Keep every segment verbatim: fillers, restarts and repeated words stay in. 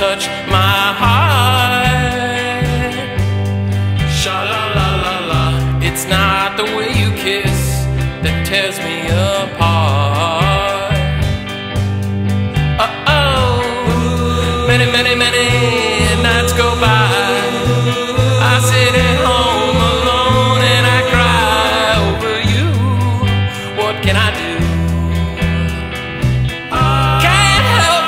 touch my heart. Sha-la-la-la-la, it's not the way you kiss that tears me apart. Uh-oh, many, many, many nights go by. I sit at home alone and I cry over you. What can I do? Can't help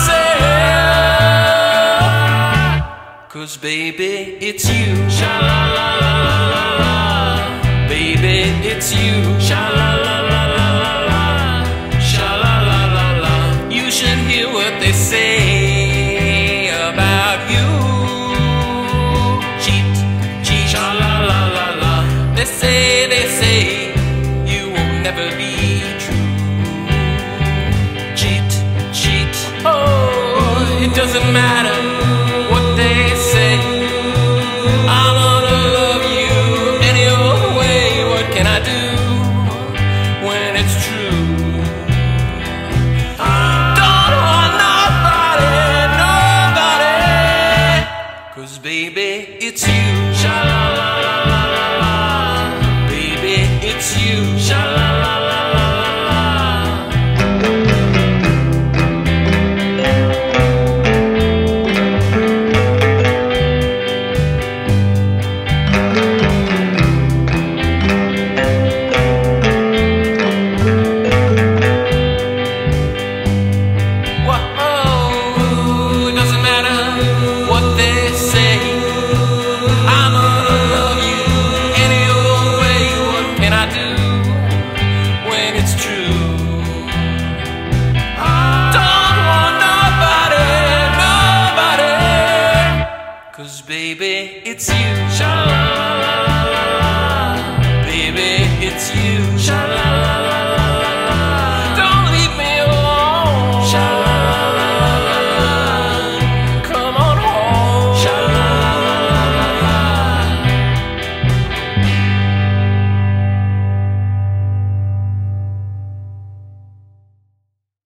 myself, 'cause baby, it's you. Sha-la-la-la-la-la, baby, it's you. Sha-la-la-la-la-la, sha-la-la-la-la. You should hear what they say about you. Cheat, cheat, sha-la-la-la-la. They say, they say you will never be true. Cheat, cheat, oh, it doesn't matter.